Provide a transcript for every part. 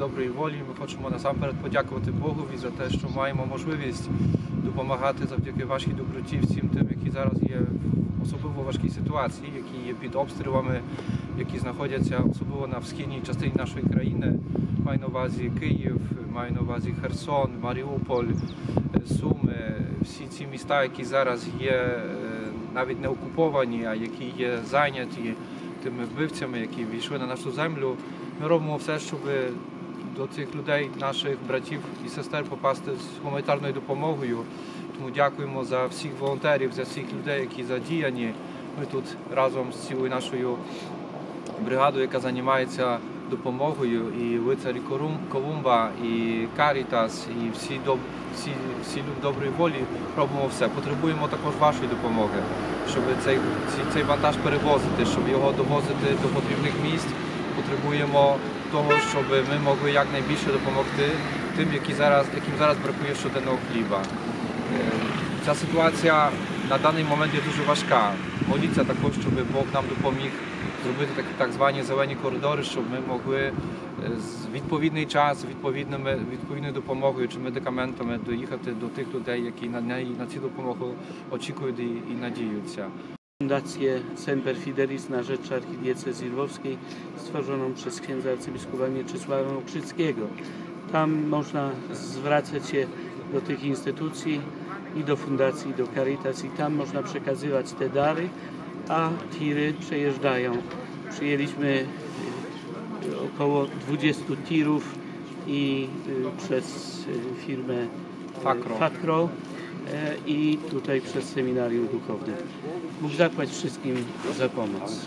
доброї волі. Ми хочемо насамперед подякувати Богові за те, що маємо можливість допомагати завдяки вашій доброті всім тим, які зараз є в особливо важкій ситуації, які є під обстрілами, які знаходяться особливо на східній частині нашої країни. Маю на увазі Київ, маю на увазі Херсон, Маріуполь, Суми, всі ці міста, які зараз є навіть не окуповані, а які є зайняті тими вбивцями, які війшли на нашу землю. Ми робимо все, щоб до цих людей, наших братів і сестер попасти з гуманітарною допомогою. Тому дякуємо за всіх волонтерів, за всіх людей, які задіяні. Ми тут разом з цілою нашою бригадою, яка займається допомогою, і лицарі Колумба, і Карітас, і всі люди доброї волі робимо все. Потребуємо також вашої допомоги, щоб цей вантаж перевозити, щоб його довозити до потрібних місць. Потребуємо того, щоб ми могли якнайбільше допомогти тим, яким зараз бракує щоденного хліба. Ця ситуація на даний момент є дуже важка. Моліться також, щоб Бог нам допоміг зробити так звані зелені коридори, щоб ми могли з відповідний час, відповідною допомогою чи медикаментами доїхати до тих людей, які на цю допомогу очікують і надіються. Fundację Semper Fidelis na rzecz archidiecezji lwowskiej stworzoną przez księdza arcybiskupa Mieczysława Okrzyckiego. Tam można zwracać się do tych instytucji i do fundacji, i do Caritas, i tam można przekazywać te dary, a tiry przejeżdżają. Przyjęliśmy około 20 tirów i przez firmę Fakro i tutaj przez seminarium duchowne. Bóg zapłać wszystkim za pomoc.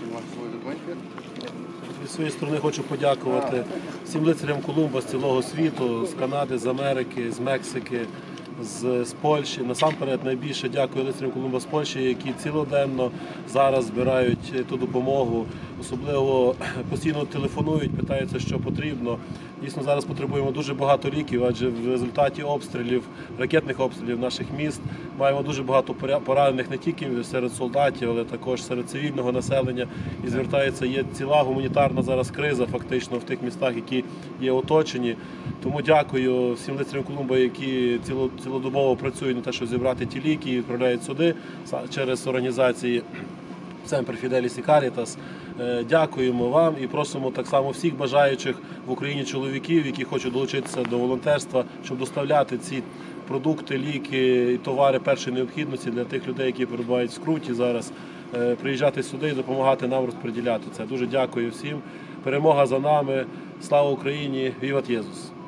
Зі своєї сторони хочу подякувати всім лицарям Колумба з цілого світу, з Канади, з Америки, з Мексики, з Польщі. Насамперед найбільше дякую лицарям Колумба з Польщі, які цілоденно зараз збирають ту допомогу. Особливо постійно телефонують, питаються, що потрібно. Дійсно, зараз потребуємо дуже багато ліків, адже в результаті обстрілів, ракетних обстрілів наших міст маємо дуже багато поранених не тільки серед солдатів, але також серед цивільного населення. І звертається, є ціла гуманітарна зараз криза фактично в тих містах, які є оточені. Тому дякую всім лицарям Колумба, які цілодобово працюють на те, щоб зібрати ті ліки і відправляють сюди через організації Semper Fidelis і Caritas. Дякуємо вам і просимо так само всіх бажаючих в Україні чоловіків, які хочуть долучитися до волонтерства, щоб доставляти ці продукти, ліки і товари першої необхідності для тих людей, які перебувають в скруті зараз, приїжджати сюди і допомагати нам розподіляти це. Дуже дякую всім. Перемога за нами. Слава Україні! Віват Єсус!